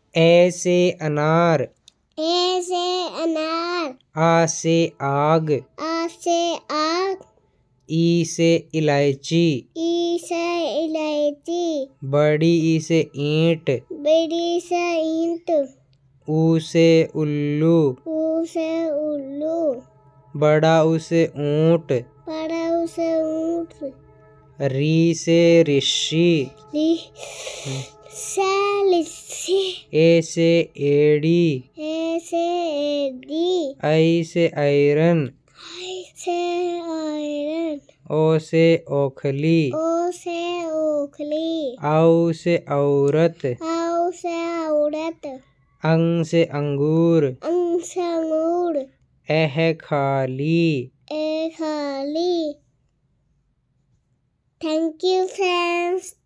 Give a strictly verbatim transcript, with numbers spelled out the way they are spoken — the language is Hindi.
ए से अनार, ए से अनार, आ से आग, आ से आग, ई से इलायची, ई से इलायची, बड़ी ई से ईंट, बड़ी से ईंट, ऊ से उल्लू, ऊ से उल्लू, बड़ा ऊ से ऊंट, बड़ा ऊ से ऊंट, री से ऋषि, री से लिस्सी, ए से एड़ी, ए से एडी, आई से आयरन, आई से आयरन, ओ से ओखली, ओ से ओखली, आऊ से औरत, आऊ से औरत, अंग से अंगूर, अंग से अंगूर, एह खाली। ए खाली। Thank you, friends.